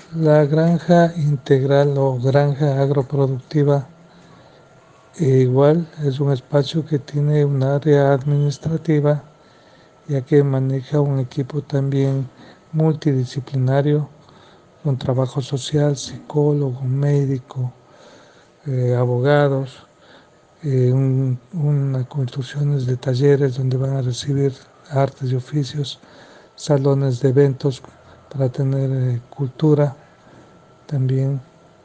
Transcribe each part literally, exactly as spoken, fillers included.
La granja integral o granja agroproductiva eh, igual es un espacio que tiene un área administrativa, ya que maneja un equipo también multidisciplinario con trabajo social, psicólogo, médico, eh, abogados, eh, un, una construcciones de talleres donde van a recibir artes y oficios, salones de eventos para tener eh, cultura también,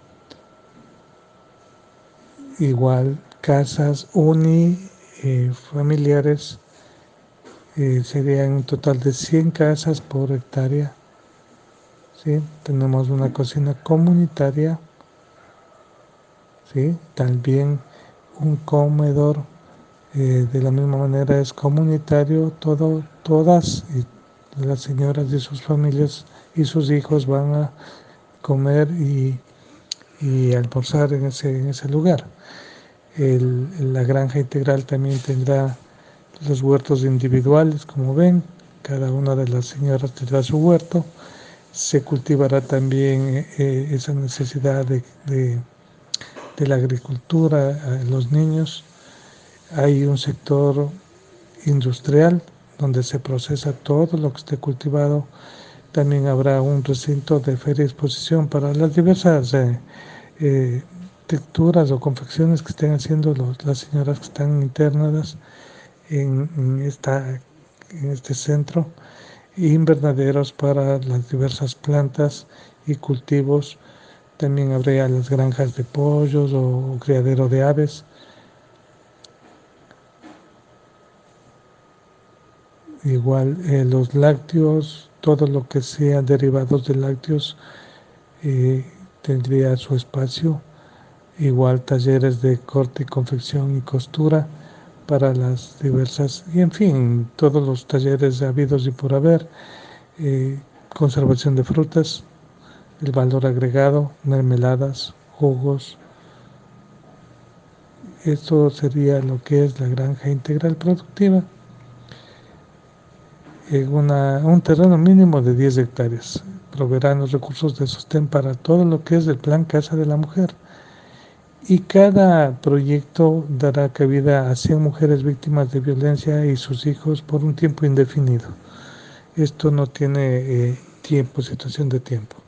igual casas unifamiliares, eh, serían un total de cien casas por hectárea, ¿sí? Tenemos una cocina comunitaria, ¿sí? También un comedor, eh, de la misma manera es comunitario, todo, todas las señoras y sus familias y sus hijos van a comer y, y almorzar en ese, en ese lugar. El, la granja integral también tendrá los huertos individuales, como ven, cada una de las señoras tendrá su huerto. Se cultivará también eh, esa necesidad de, de, de la agricultura a los niños. Hay un sector industrial donde se procesa todo lo que esté cultivado. También habrá un recinto de feria y exposición para las diversas eh, eh, texturas o confecciones que estén haciendo los, las señoras que están internadas en, en, esta, en este centro, invernaderos para las diversas plantas y cultivos. También habría las granjas de pollos o criadero de aves. Igual eh, los lácteos, todo lo que sea derivados de lácteos eh, tendría su espacio. Igual talleres de corte y confección y costura para las diversas, y en fin, todos los talleres habidos y por haber, eh, conservación de frutas, el valor agregado, mermeladas, jugos. Esto sería lo que es la granja integral productiva en una, un terreno mínimo de diez hectáreas. Proveerán los recursos de sostén para todo lo que es el plan Casa de la Mujer. Y cada proyecto dará cabida a cien mujeres víctimas de violencia y sus hijos por un tiempo indefinido. Esto no tiene eh, tiempo, situación de tiempo.